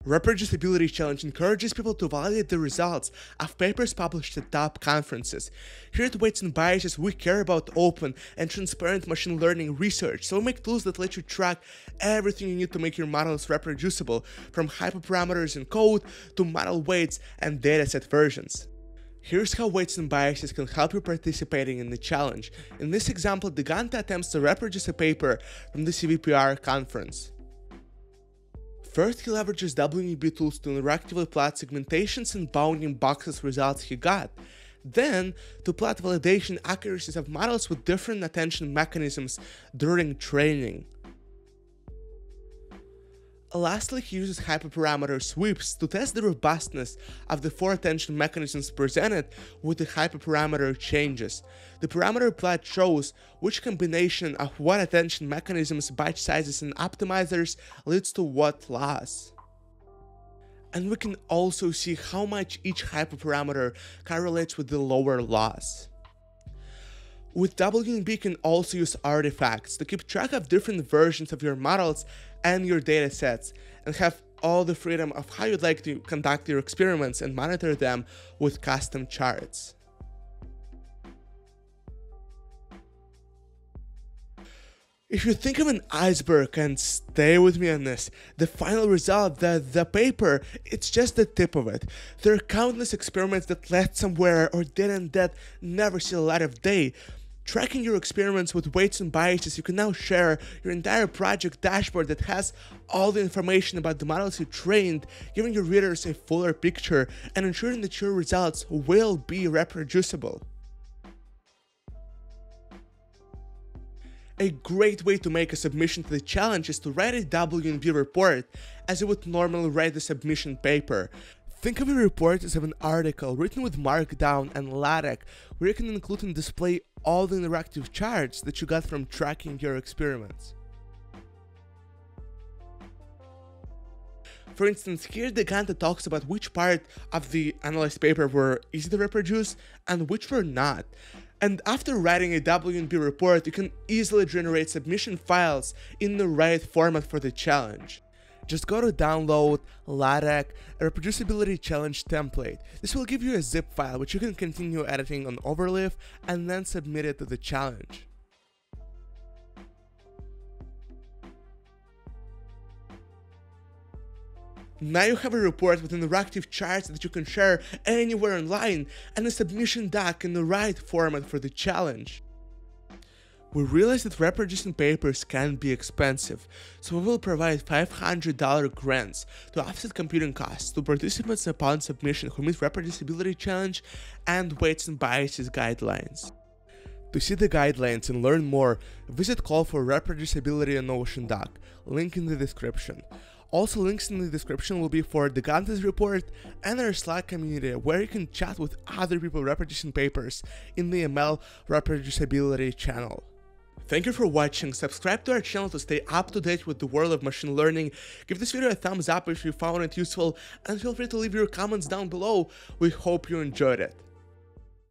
Reproducibility Challenge encourages people to validate the results of papers published at top conferences. Here at Weights and Biases, we care about open and transparent machine learning research, so we make tools that let you track everything you need to make your models reproducible, from hyperparameters in code to model weights and dataset versions. Here's how Weights and Biases can help you participating in the challenge. In this example, Diganta attempts to reproduce a paper from the CVPR conference. First, he leverages WNB tools to interactively plot segmentations and bounding boxes results he got. Then, to plot validation accuracies of models with different attention mechanisms during training. Lastly, he uses hyperparameter sweeps to test the robustness of the 4 attention mechanisms presented with the hyperparameter changes. The parameter plot shows which combination of what attention mechanisms, batch sizes, and optimizers leads to what loss. And we can also see how much each hyperparameter correlates with the lower loss. With WNB, you can also use artifacts to keep track of different versions of your models and your datasets, and have all the freedom of how you'd like to conduct your experiments and monitor them with custom charts. If you think of an iceberg, and stay with me on this, the final result, the paper, it's just the tip of it. There are countless experiments that led somewhere or didn't that never see the light of day. Tracking your experiments with Weights and Biases, you can now share your entire project dashboard that has all the information about the models you trained, giving your readers a fuller picture and ensuring that your results will be reproducible. A great way to make a submission to the challenge is to write a WNB report as you would normally write the submission paper. Think of your report as an article written with Markdown and LaTeX, where you can include and display all the interactive charts that you got from tracking your experiments. For instance, here Diganta talks about which part of the analyzed paper were easy to reproduce and which were not. And after writing a WNB report, you can easily generate submission files in the right format for the challenge. Just go to Download, LaTeX, a Reproducibility Challenge template. This will give you a zip file which you can continue editing on Overleaf and then submit it to the challenge. Now you have a report with interactive charts that you can share anywhere online and a submission doc in the right format for the challenge. We realize that reproducing papers can be expensive, so we will provide $500 grants to offset computing costs to participants upon submission who meet Reproducibility Challenge and Weights and Biases guidelines. To see the guidelines and learn more, visit Call for Reproducibility on OceanDoc, link in the description. Also, links in the description will be for Diganta's report and our Slack community, where you can chat with other people reproducing papers in the ML Reproducibility channel. Thank you for watching, subscribe to our channel to stay up to date with the world of machine learning, give this video a thumbs up if you found it useful, and feel free to leave your comments down below. We hope you enjoyed it.